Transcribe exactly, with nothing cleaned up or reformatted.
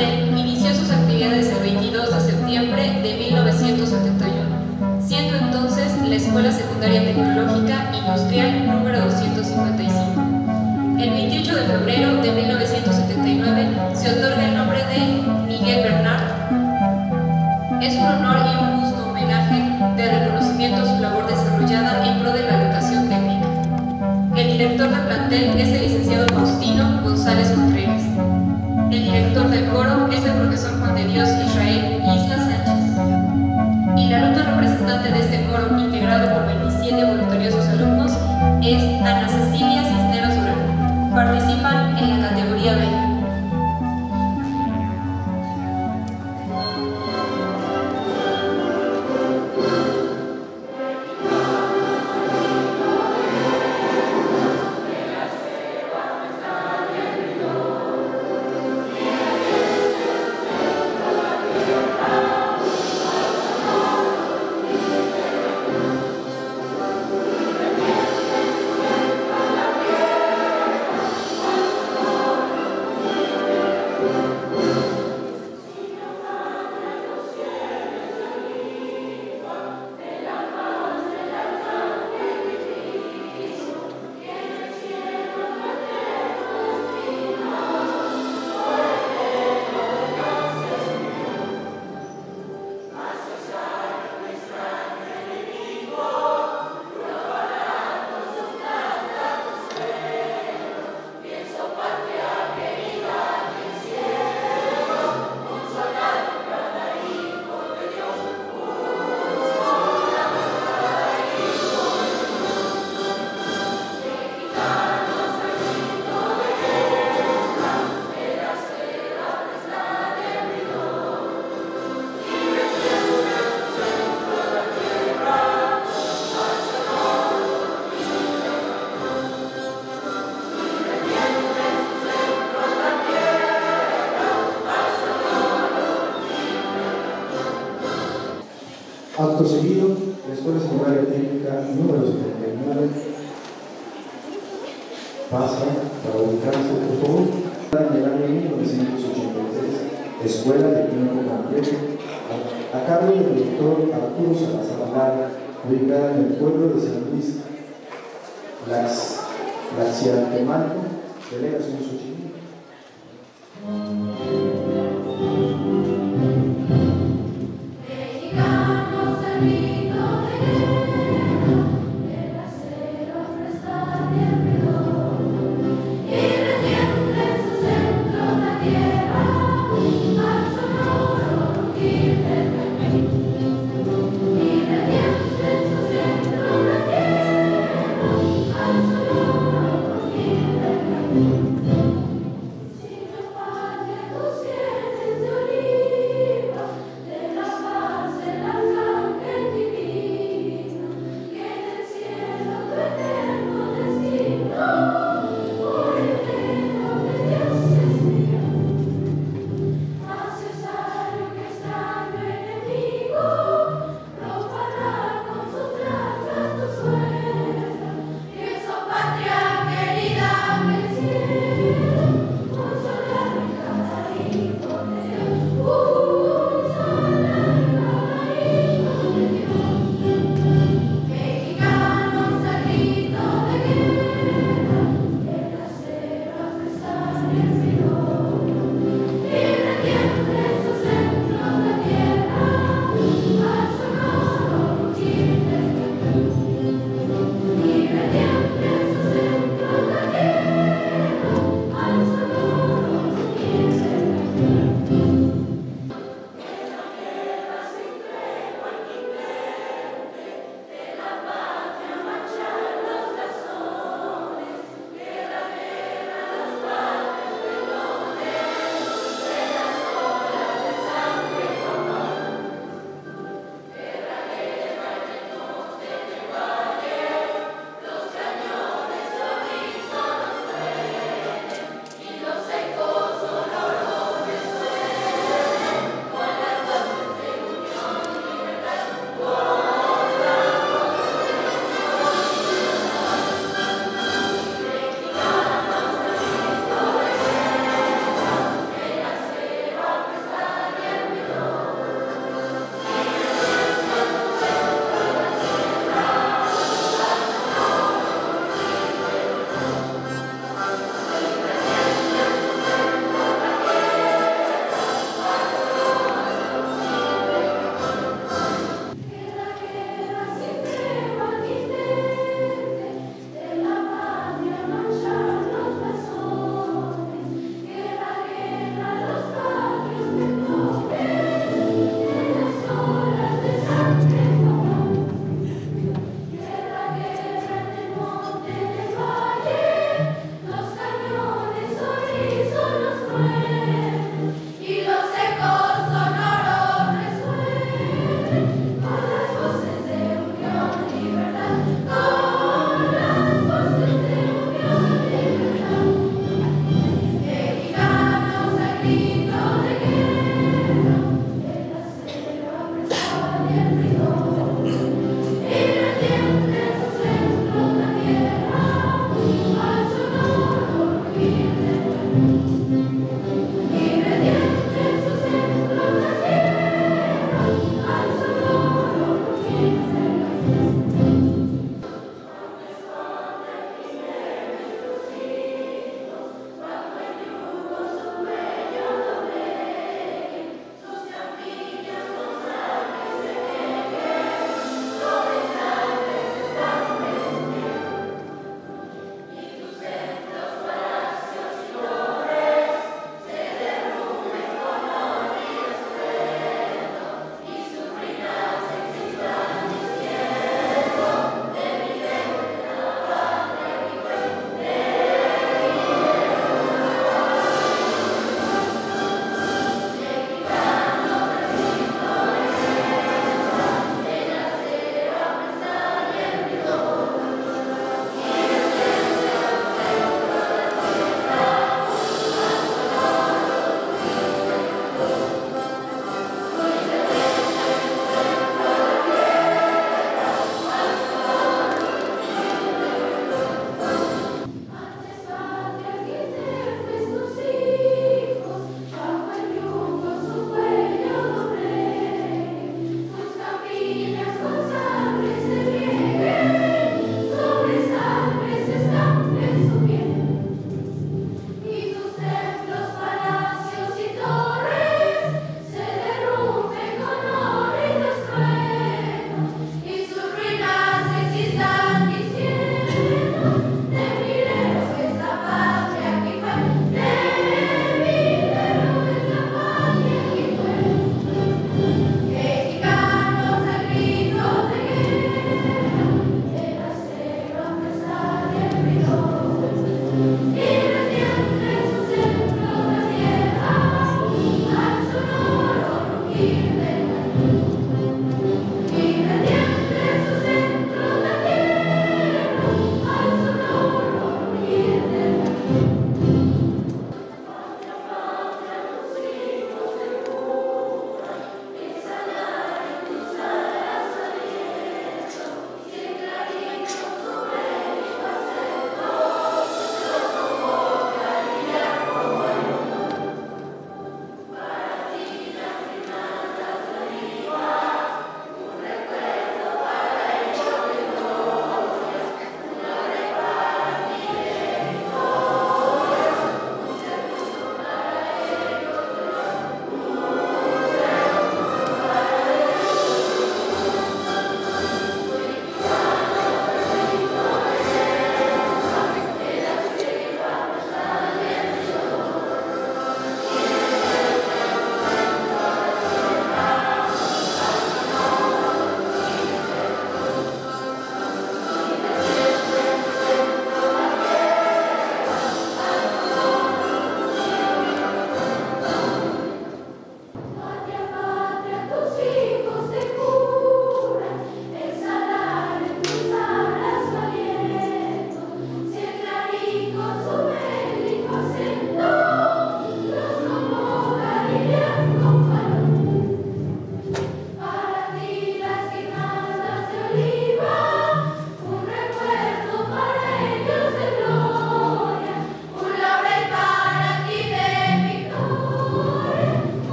plantel inició sus actividades el veintidós de septiembre de mil novecientos setenta y uno, siendo entonces la Escuela Secundaria Tecnológica Industrial número doscientos cincuenta y cinco. El veintiocho de febrero de mil novecientos setenta y nueve se otorga el nombre de Miguel Bernard. Es un honor y un justo homenaje de reconocimiento a su labor desarrollada en pro de la educación técnica. El director del plantel es el licenciado Faustino González Contreras. El director del coro es el profesor Juan de Dios Israel Isla Sánchez. Y la alumna representante de este coro, integrado por veintisiete voluntariosos alumnos, es Ana Cecilia Cisneros Durán. Participan en la categoría B. Acto seguido, la Escuela Secundaria Técnica número setenta y nueve pasa para ubicarse, por favor, en el año mil novecientos ochenta y tres, Escuela de Tiempo Completo, a, a cargo del doctor Arturo Salazar Lara, ubicada en el pueblo de San Luis, Laxialtemalco, delegación Xochimilco.